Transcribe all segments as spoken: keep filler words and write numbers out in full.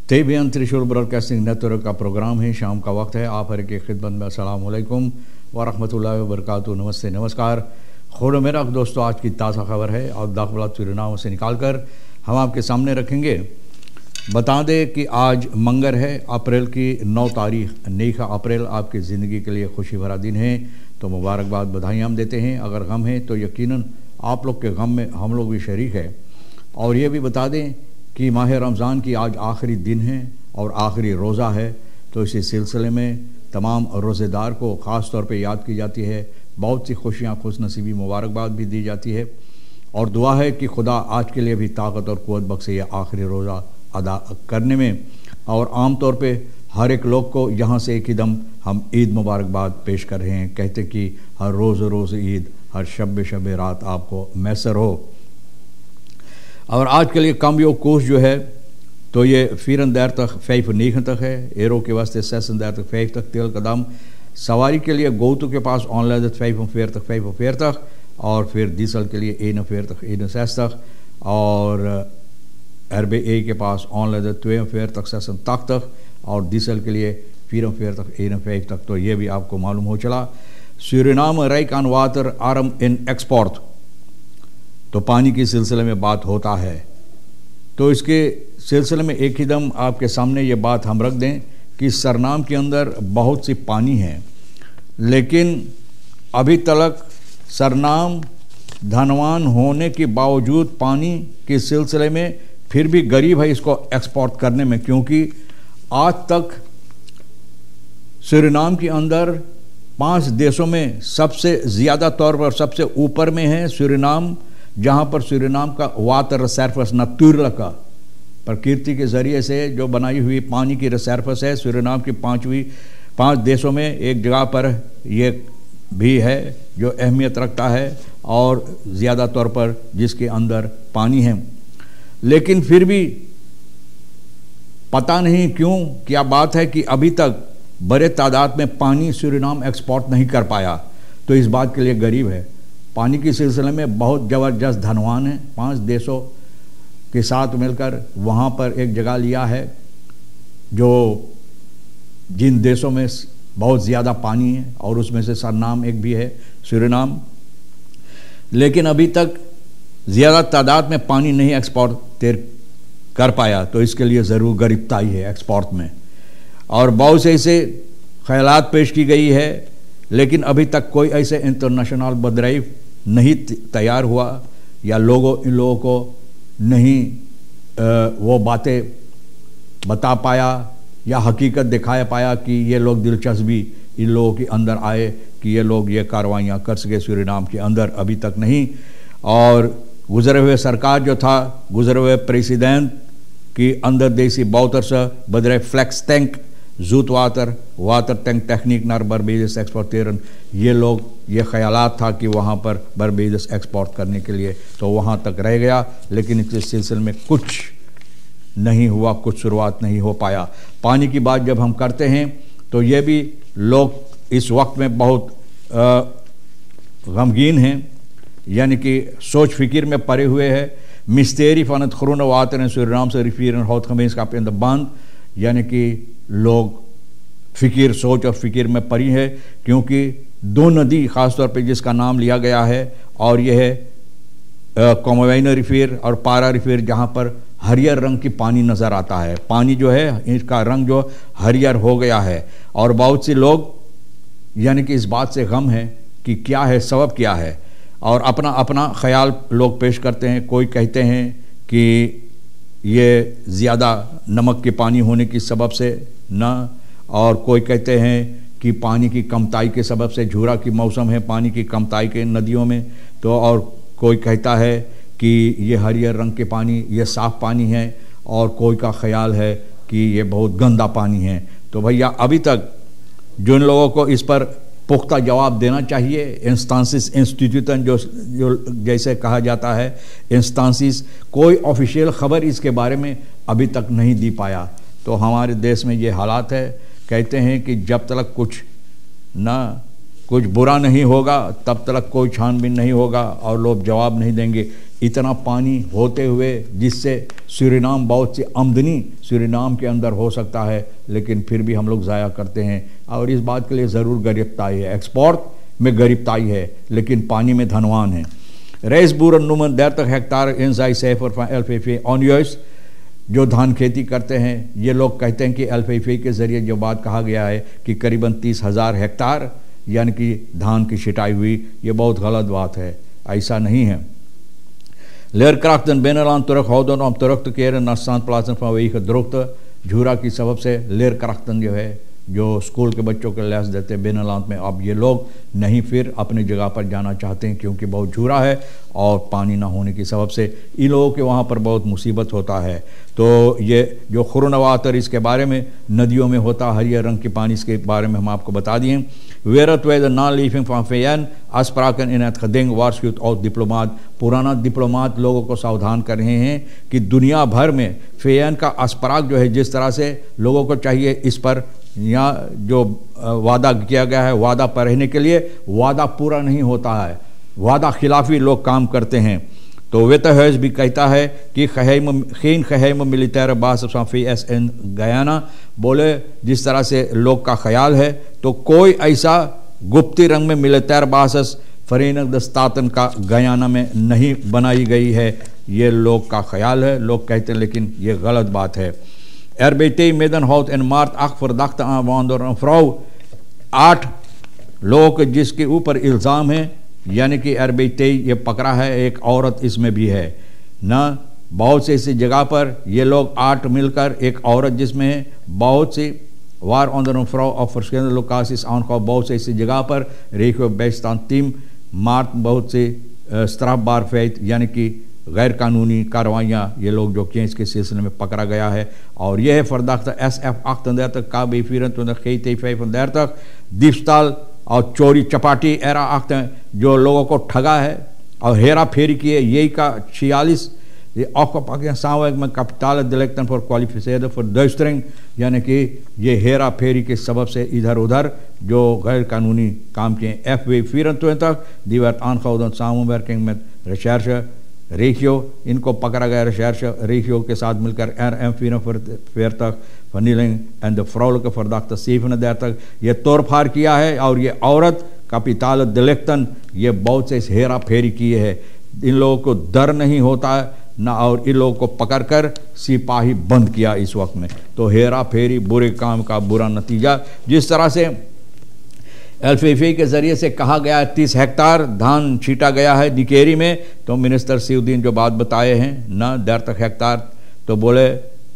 तेबियन त्रिशूल broadcasting network का programme है। शाम का वक्त है। आप हर की खिदमत में अस्सलाम वालेकुम व रहमतुल्लाहि व बरकातुहू। नमस्ते नमस्कार। खुद मेरा दोस्तों, आज की ताज़ा खबर है और दाखिला सुरीनाम से निकाल कर हम आपके सामने रखेंगे। बता दें कि आज मंगर है, अप्रैल की नौ तारीख, नेका अप्रैल आपकी ज़िंदगी के लिए खुशी भरा दिन है। तो मुबारकबाद, बधाइयाँ हम देते हैं। अगर गम है तो यकीनन आप लोग के गम में हम लोग भी शरीक है। और ये भी बता दें कि माह रमज़ान की आज आखिरी दिन है और आखिरी रोज़ा है। तो इसी सिलसिले में तमाम रोज़ेदार को ख़ास तौर पे याद की जाती है। बहुत सी खुशियाँ, खुश नसीबी, मुबारकबाद भी दी जाती है और दुआ है कि खुदा आज के लिए भी ताकत और क़ुव्वत बख्शे ये आखिरी रोज़ा अदा करने में। और आम तौर पे हर एक लोग को यहाँ से एक ही दम हम ईद मुबारकबाद पेश कर रहे हैं। कहते कि हर रोज़ रोज़ ईद, हर शब शब रात आपको मैसर हो। और आज के लिए कम यो कोश जो है तो ये फ़ीरन देर तक फ़ैफ नीख तक है, एरो के वास्ते सेसन देर तक फ़ैफ तक तेल कदम, सवारी के लिए गोतु के पास ऑनलाइन फ़ैफ फेर तक फ़ैफ फेर तक, और फिर डीसल के लिए ए न फेर तक ए न सैस तक, और अरबे ए के पास ऑनलाइन त्वे फेर तक सेसन तक तक, और डीसल के लिए फ़ीरन फेर तक ए न फ़ैफ तक। तो ये भी आपको मालूम हो चला। सूरीनाम राइक ऑन वाटर आरम इन एक्सपोर्ट, तो पानी के सिलसिले में बात होता है। तो इसके सिलसिले में एक ही दम आपके सामने ये बात हम रख दें कि सरनाम के अंदर बहुत सी पानी है, लेकिन अभी तक सरनाम धनवान होने के बावजूद पानी के सिलसिले में फिर भी गरीब है इसको एक्सपोर्ट करने में। क्योंकि आज तक सूरीनाम के अंदर पांच देशों में सबसे ज़्यादा तौर पर सबसे ऊपर में है सूरीनाम, जहाँ पर सूरीनाम का वाटर रिसर्फस नतुरल का प्रकृति के ज़रिए से जो बनाई हुई पानी की रिसर्फस है। सूरीनाम की पांचवी पांच देशों में एक जगह पर ये भी है जो अहमियत रखता है और ज़्यादा तौर पर जिसके अंदर पानी है। लेकिन फिर भी पता नहीं क्यों क्या बात है कि अभी तक बड़े तादाद में पानी सूरीनाम एक्सपोर्ट नहीं कर पाया। तो इस बात के लिए गरीब है। पानी के सिलसिले में बहुत ज़बरदस्त धनवान है। पांच देशों के साथ मिलकर वहाँ पर एक जगह लिया है जो जिन देशों में बहुत ज़्यादा पानी है, और उसमें से सरनाम एक भी है सूरीनाम। लेकिन अभी तक ज़्यादा तादाद में पानी नहीं एक्सपोर्ट तेर कर पाया। तो इसके लिए ज़रूर गरीबताई है एक्सपोर्ट में, और बहुत से ऐसे ख्यालात पेश की गई है, लेकिन अभी तक कोई ऐसे इंटरनेशनल बदराइव नहीं तैयार हुआ या लोगों इन लोगों को नहीं आ, वो बातें बता पाया या हकीकत दिखाया पाया कि ये लोग दिलचस्पी इन लोगों के अंदर आए कि ये लोग ये कार्रवाइयाँ कर सके सूरीनाम के अंदर। अभी तक नहीं। और गुजरे हुए सरकार जो था, गुजरे हुए प्रेसिडेंट की अंदर देसी बहुत अरसा बदरे फ्लैक्स टैंक जूत वाटर वाटर टैंक टेक्निक नर बर्बेडस एक्सपोर्टेरन, ये लोग ये ख्यालात था कि वहाँ पर बर्बेडस एक्सपोर्ट करने के लिए, तो वहाँ तक रह गया। लेकिन इस सिलसिले में कुछ नहीं हुआ, कुछ शुरुआत नहीं हो पाया। पानी की बात जब हम करते हैं तो ये भी लोग इस वक्त में बहुत गमगीन हैं, यानी कि सोच फिक्र में पड़े हुए हैं। मिस्तेरी फ़नत खरून वातर सूरीनाम से रिफीर हौत खमीस का पेंद बंद, यानी कि लोग फ़िक्र सोच और फिक्र में पड़ी है। क्योंकि दो नदी ख़ास तौर पे जिसका नाम लिया गया है, और यह है कोमवैन रिफीर और पारा रिफीर, जहाँ पर हरियर रंग की पानी नज़र आता है। पानी जो है इसका रंग जो हरियर हो गया है, और बहुत से लोग यानी कि इस बात से गम है कि क्या है, सबब क्या है, और अपना अपना ख्याल लोग पेश करते हैं। कोई कहते हैं कि ये ज़्यादा नमक के पानी होने की सबब से न, और कोई कहते हैं कि पानी की कमताई के सबब से, झूरा की मौसम है, पानी की कमताई के नदियों में। तो और कोई कहता है कि ये हरियर रंग के पानी ये साफ़ पानी है, और कोई का ख्याल है कि ये बहुत गंदा पानी है। तो भैया अभी तक जिन लोगों को इस पर पुख्ता जवाब देना चाहिए, इंस्टांसिस इंस्टीट्यूशन जो जो जैसे कहा जाता है इंस्टांसिस, कोई ऑफिशियल ख़बर इसके बारे में अभी तक नहीं दी पाया। तो हमारे देश में ये हालात है। कहते हैं कि जब तक कुछ ना कुछ बुरा नहीं होगा तब तक कोई छानबीन नहीं होगा और लोग जवाब नहीं देंगे। इतना पानी होते हुए जिससे सूरीनाम बहुत सी आमदनी सूरीनाम के अंदर हो सकता है, लेकिन फिर भी हम लोग ज़ाया करते हैं। और इस बात के लिए ज़रूर गिरफ्तारी है, एक्सपोर्ट में गिरफ्तारी है लेकिन पानी में धनवान है। रेस बूरन नुमन dertig हेक्टार इंजाई सेफर फॉर एल पी पी ऑनयूस जो धान खेती करते हैं, ये लोग कहते हैं कि एल पी पी के ज़रिए जो बात कहा गया है कि करीबन तीस हज़ार हेक्टार यानी कि धान की छिटाई हुई, ये बहुत गलत बात है, ऐसा नहीं है। लेरक्राफ्टन बेनलान तुरक हौदन और तुरक केर नस्सान प्लाजन वही द्रुक्त झूरा की सबब से लेरक्राफ्टन जो है जो स्कूल के बच्चों को लैस देते हैं बेनलांत में, अब ये लोग नहीं फिर अपनी जगह पर जाना चाहते हैं क्योंकि बहुत झूरा है और पानी ना होने की सबब से इन लोगों के वहाँ पर बहुत मुसीबत होता है। तो ये जो खुरनवातर इसके बारे में नदियों में होता हरियर रंग के पानी, इसके बारे में हम आपको बता दिए। वेरत वे द नॉन लीविंग फाफेन अस्प्राकन इन खदेंग वार्षिक और डिप्लोमात पुराना डिप्लोमात लोगों को सावधान कर रहे हैं कि दुनिया भर में फेयन का अस्पराग जो है जिस तरह से लोगों को चाहिए इस पर यहाँ जो वादा किया गया है वादा पर रहने के लिए वादा पूरा नहीं होता है, वादा खिलाफी लोग काम करते हैं। तो वेतहज भी कहता है कि खैम खीन खैम मिलिटर बास एस एन गयाना बोले जिस तरह से लोग का ख्याल है तो कोई ऐसा गुप्ती रंग में मिलिटर बासस फरीनक दस्तातन का गयाना में नहीं बनाई गई है, ये लोग का ख्याल है, लोग कहते हैं, लेकिन ये गलत बात है। Er B T Middenhout en maart acht verdachten aan waren door een vrouw, आठ लोग जिसके ऊपर इल्ज़ाम है, यानी कि R B T ये पकड़ा है, एक औरत इसमें भी है ना। बहुत से इसी जगह पर ये लोग आठ मिलकर एक औरत जिसमें है, बहुत सी वार onder een vrouw op verschillende locaties aangehouden, बहुत से इसी जगह पर रेखो बेस्तान टीम मार्ट बहुत से स्ट्राफबार फैत यानी कि गैर कानूनी कार्रवाइयाँ ये लोग जो कि इसके सिलसिले में पकड़ा गया है। और यह है फरदाख्त एस एफ अख्तंदर्तक का बेफिरतक दीपस्ताल और चोरी चपाटी एरा अख्त जो लोगों को ठगा है और हेरा फेरी किए, यही का छियालीस सावक में कपिताल दिलेक्तन फॉर क्वालिफिकेशन फॉर दुष्टरिंग यानी कि ये हेरा फेरी के सबब से इधर उधर जो गैर कानूनी काम किए। एफ वे फिरन तक दीवार आन खौदन सामू वर्किंग में रिसर्च रेखियो इनको पकड़ा गया रिसर्च रेखियो के साथ मिलकर एर एम फिर फेर तक फनीलिंग एंड द फ्रॉल के फरदाख्त सीफ न देर तक ये तोड़फाड़ किया है। और ये औरत कपिताल दिलेक्तन ये बहुत से हेरा फेरी किए है, इन लोगों को डर नहीं होता है ना, और इन लोगों को पकड़कर सिपाही बंद किया इस वक्त में। तो हेरा फेरी बुरे काम का बुरा नतीजा। जिस तरह से एल पी पी के ज़रिए से कहा गया है तीस हेक्टार धान छीटा गया है निकेरी में, तो मिनिस्टर सिउद्दीन जो बात बताए हैं ना डेढ़ तक हेक्टार, तो बोले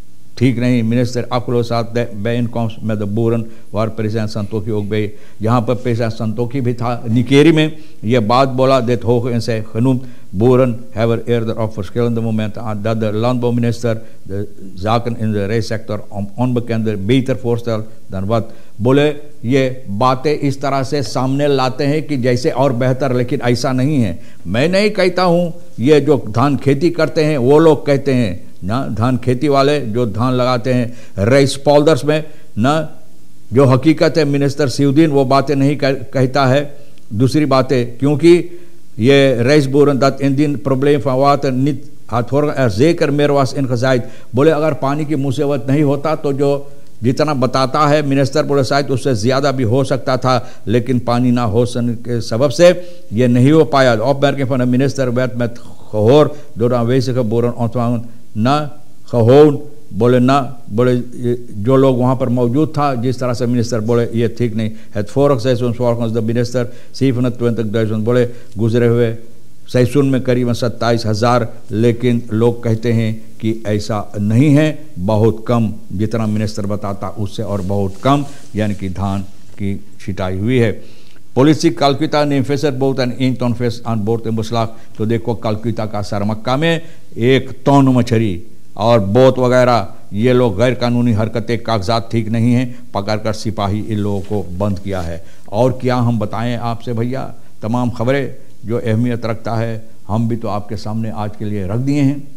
ठीक नहीं। मिनिस्टर अकुलो साथ बैन कॉम्स में द बोरन वार प्रेसिडेंट संतोखी ओगबे, यहाँ पर प्रेसिडेंट संतोखी भी था निकेरी में, ये बात बोला देत हो इनसे खनूम बोरन हैवर eerder op verschillende momenten aan dat de landbouwminister de zaken in de rijstsector onbekende beter voorstelt dan wat। बोले ये बातें इस तरह से सामने लाते हैं कि जैसे और बेहतर, लेकिन ऐसा नहीं है। मैं नहीं कहता हूँ, ये जो धान खेती करते हैं वो लोग कहते हैं ना, धान खेती वाले जो धान लगाते हैं राइस पाउडर्स में ना, जो हकीकत है मिनिस्टर सिउद्दीन वो बातें नहीं कहता है, दूसरी बातें, क्योंकि ये राइस बोरन dat indien probleem van water niet had voor er zeker meer was ingezaaid। बोले अगर पानी की मुसीबत नहीं होता तो जो जितना बताता है मिनिस्टर बोले शायद उससे ज़्यादा भी हो सकता था, लेकिन पानी ना हो के सबब से ये नहीं हो पाया। opmerking van de minister werd met gehoor door de aanwezige boeren ontvangen na gewoon। बोले ना, बोले जो लोग वहाँ पर मौजूद था जिस तरह से मिनिस्टर बोले ये ठीक नहीं है। फोरक सैसुन फोरक द मिनिस्टर सीफन ट्वेंटी दर्जन बोले गुजरे हुए सैसुन में करीबन सत्ताईस हज़ार, लेकिन लोग कहते हैं कि ऐसा नहीं है, बहुत कम, जितना मिनिस्टर बताता उससे और बहुत कम, यानी कि धान की छिटाई हुई है। पॉलिसी कलकत्ता ने फेसर बहुत एन इन टन फेस आन बोर्ड ए मुसलाक, तो देखो कलकत्ता का सरमक्का में एक टन मछली और बोत वगैरह, ये लोग गैर कानूनी हरकतें, कागजात ठीक नहीं हैं, पकड़कर सिपाही इन लोगों को बंद किया है। और क्या हम बताएं आपसे भैया, तमाम खबरें जो अहमियत रखता है हम भी तो आपके सामने आज के लिए रख दिए हैं।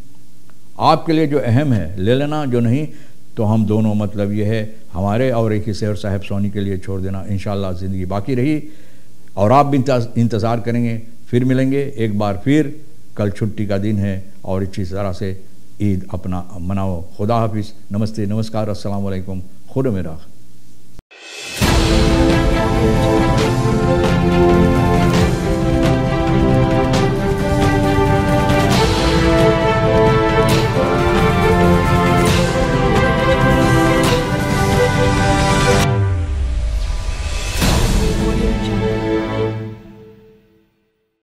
आपके लिए जो अहम है ले लेना, जो नहीं तो हम दोनों मतलब ये है हमारे और एक ही शहर साहब सोनी के लिए छोड़ देना। इंशाल्लाह ज़िंदगी बाकी रही और आप भी इंतज़ार करेंगे, फिर मिलेंगे एक बार फिर कल छुट्टी का दिन है और इसी तरह से ईद अपना मनाओ। खुदा हाफिज़, नमस्ते, नमस्कार, अस्सलाम वालेकुम, खुदा मेरा।